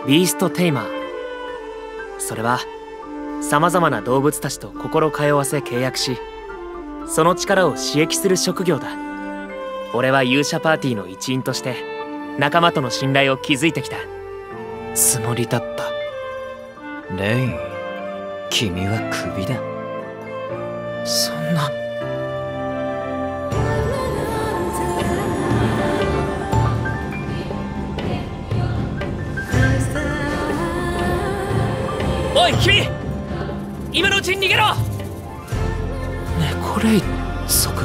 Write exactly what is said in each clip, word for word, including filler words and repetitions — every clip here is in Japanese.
ビーストテイマー。それはさまざまな動物たちと心通わせ契約し、その力を刺激する職業だ。俺は勇者パーティーの一員として仲間との信頼を築いてきたつもりだった。 レイン、君はクビだ。 そんな。おい君、今のうちに逃げろ。ネコレイ族。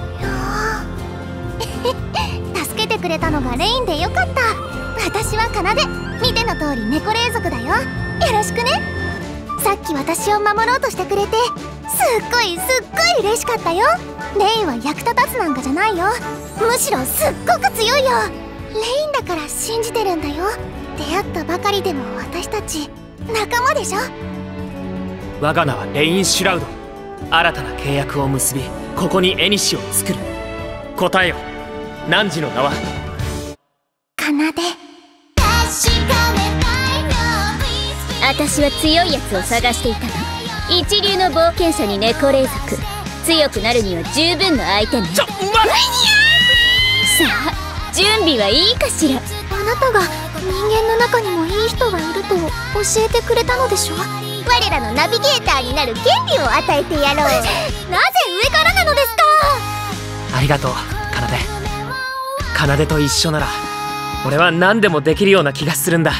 助けてくれたのがレインでよかった。私はカナデ、見ての通りネコレイ族だよ。よろしくね。さっき私を守ろうとしてくれてすっごいすっごい嬉しかったよ。レインは役立たずなんかじゃないよ。むしろすっごく強いよ。レインだから信じてるんだよ。出会ったばかりでも私たち仲間でしょ。 我が名はレイン・シュラウド。新たな契約を結び、ここにエニシを作る。答えよ、汝の名は。 カナデ。 私は強いやつを探していたの。一流の冒険者にネコレイ族。強くなるには十分の相手ね。 ちょ、ま、 さあ準備はいいかしら。 あなたが人間の中にもいい人がいると教えてくれたのでしょ。我らのナビゲーターになる権利を与えてやろう。なぜ上からなのですか。 ありがとうカナデ。カナデと一緒なら俺は何でもできるような気がするんだ。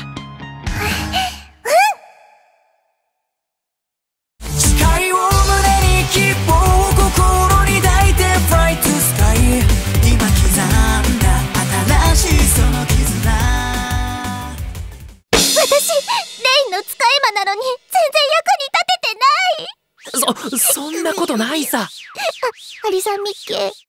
誓いを胸に希望を心に抱いて Fly to Sky。 今刻んだ新しいその絆。 私レインの使い魔なのに全然役に立ててない。 そそんなことないさ。 アリさんミッケー。